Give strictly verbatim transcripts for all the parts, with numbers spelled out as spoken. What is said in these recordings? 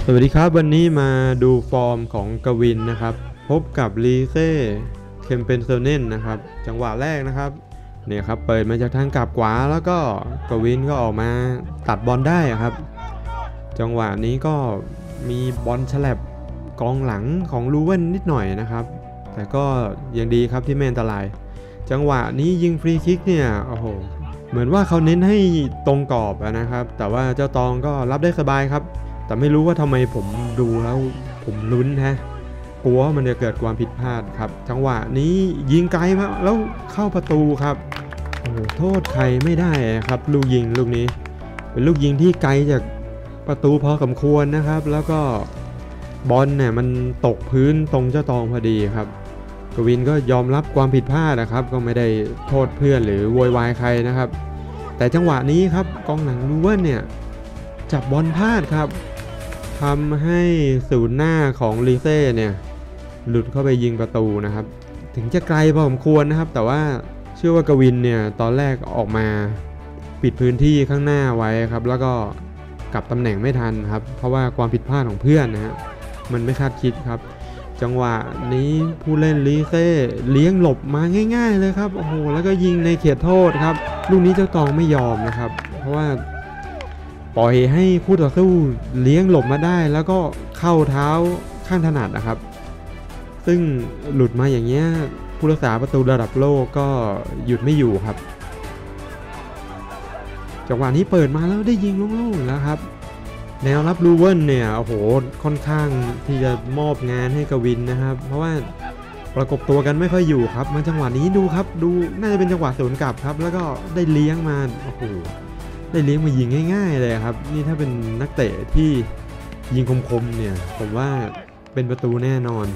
สวัสดีครับวันนี้มาดูฟอร์มของกวินนะครับพบกับลีเซ่เคมเปนเซเนนนะครับจังหวะแรกนะครับเนี่ยครับเปิดมาจากทางกลับขวาแล้วก็กวินก็ออกมาตัดบอลได้ครับจังหวะนี้ก็มีบอลฉลับกองหลังของลูเว่นนิดหน่อยนะครับแต่ก็ยังดีครับที่ไม่อันตรายจังหวะนี้ยิงฟรีคิกเนี่ยโอ้โหเหมือนว่าเขาเน้นให้ตรงกรอบนะครับแต่ว่าเจ้าตองก็รับได้สบายครับแต่ไม่รู้ว่าทำไมผมดูแล้วผมลุ้นฮะกลัวมันจะเกิดความผิดพลาดครับจังหวะนี้ยิงไกลมาแล้วเข้าประตูครับโอ้โทษใครไม่ได้ครับลูกยิงลูกนี้เป็นลูกยิงที่ไกลจากประตูพอสมควรนะครับแล้วก็บอลเนี่ยมันตกพื้นตรงเจ้าตองพอดีครับกวินก็ยอมรับความผิดพลาดนะครับก็ไม่ได้โทษเพื่อนหรือโวยวายใครนะครับแต่จังหวะนี้ครับกองหลังลูเว่นเนี่ยจับบอลพลาดครับทำให้ศูนย์หน้าของลีเซ่เนี่ยหลุดเข้าไปยิงประตูนะครับถึงจะไกลพอสมควรนะครับแต่ว่าเชื่อว่ากวินเนี่ยตอนแรกออกมาปิดพื้นที่ข้างหน้าไว้ครับแล้วก็กลับตำแหน่งไม่ทันครับเพราะว่าความผิดพลาดของเพื่อนนะฮะมันไม่คาดคิดครับจังหวะนี้ผู้เล่นลีเซ่เลี้ยงหลบมาง่ายๆเลยครับโอ้โหแล้วก็ยิงในเขตโทษครับลูกนี้เจ้าตองไม่ยอมนะครับเพราะว่าปล่อยให้คู่ต่อสู้เลี้ยงหลบมาได้แล้วก็เข้าเท้าข้างถนัดนะครับซึ่งหลุดมาอย่างเงี้ยผู้รักษาประตูระดับโลกก็หยุดไม่อยู่ครับจังหวะนี้เปิดมาแล้วได้ยิงโล่งๆแล้วครับแนวรับลูเว่นเนี่ยโอ้โหค่อนข้างที่จะมอบงานให้กวินนะครับเพราะว่าประกบตัวกันไม่ค่อยอยู่ครับมาจังหวะนี้ดูครับดูน่าจะเป็นจังหวะสวนกลับครับแล้วก็ได้เลี้ยงมาโอ้โหได้เลี้ยงมายิงง่ายๆเลยครับนี่ถ้าเป็นนักเตะที่ยิงคมๆเนี่ยผมว่าเป็นประตูแน่นอน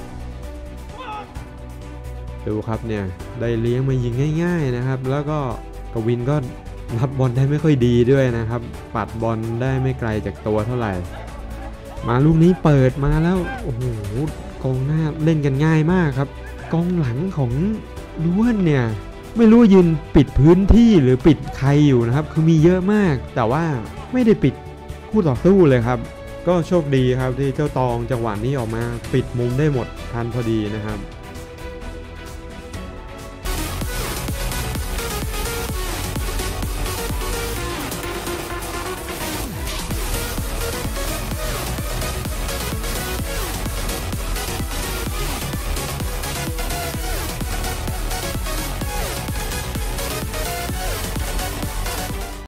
ดูครับเนี่ยได้เลี้ยงมายิงง่ายๆนะครับแล้วก็กวินก็รับบอลได้ไม่ค่อยดีด้วยนะครับปัดบอลได้ไม่ไกลจากตัวเท่าไหร่มาลูกนี้เปิดมาแล้วโอ้โหกองหน้าเล่นกันง่ายมากครับกองหลังของลูเว่นเนี่ยไม่รู้ยืนปิดพื้นที่หรือปิดใครอยู่นะครับคือมีเยอะมากแต่ว่าไม่ได้ปิดคู่ต่อสู้เลยครับก็โชคดีครับที่เจ้าตองจังหวะนี้ออกมาปิดมุมได้หมดทันพอดีนะครับ